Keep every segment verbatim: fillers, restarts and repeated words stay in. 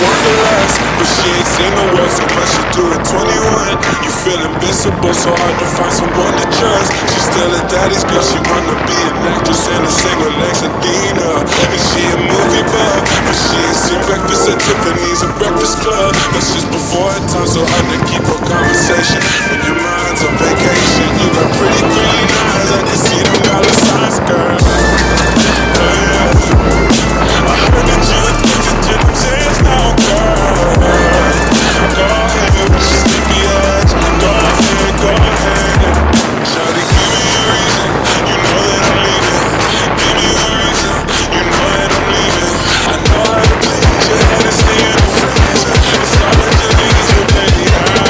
wanderlust, but she ain't seen the world, so much she do at twenty-one. You feel invincible, so hard to find someone to trust. She's still a daddy's girl, she wanna be an actress and a singer like Sadina. And she a movie buff, but she ain't seen breakfast at Tiffany's or Breakfast Club. That's just before her time, so hard to keep a conversation when your mind's on vacation. You got pretty green eyes, I can see them dollar signs, girl. Oh, yeah. I heard that you addicted to them Zans now, girl. Go ahead with your sleepy ass. Go ahead, go ahead. Shawty, give me a reason. You know that I'm leaving. Give me a reason. You know that I'm leaving. I know how to please you. Had to stay in the freezer. It's all that you need, you baby.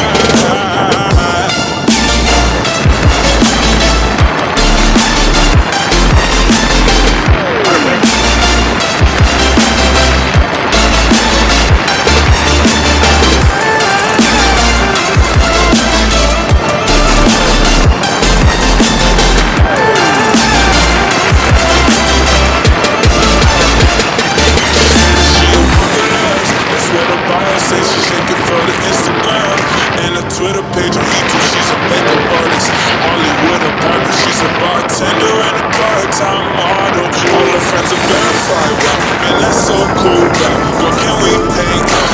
Twitter page on YouTube, she's a makeup artist. Hollywood apartment, she's a bartender and a part-time model. All her friends are verified, wow, man, that's so cool, wow. Girl, can we hang out?